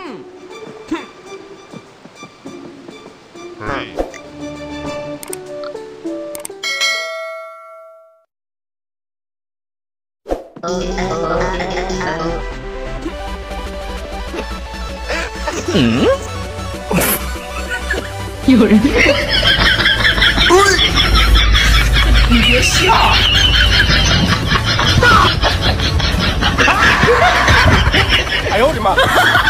有人，你别笑！ 哎呦我的妈！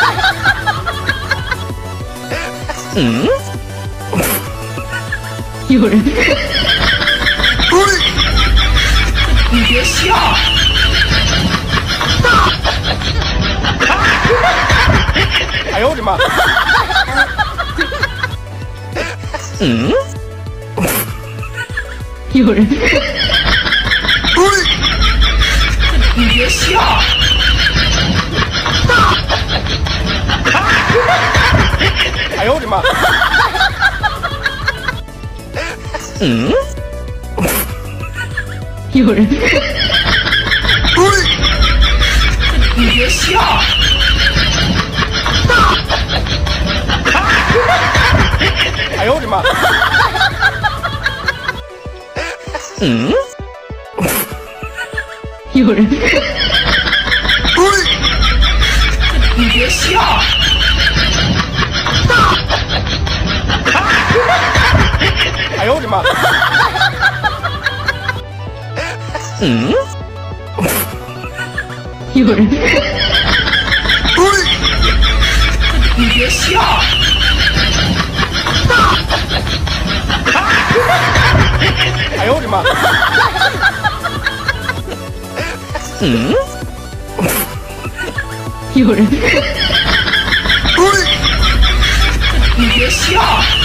有人，你别笑！ 哎呦我的妈！ 有人，你别笑！ 哎呦我的妈！ 有人，你别笑！ 哎呦我的妈！ 有人，你别笑！ 哎呦我的妈！ 有人，你别笑！ 哎呦我的妈！ 有人，你别笑！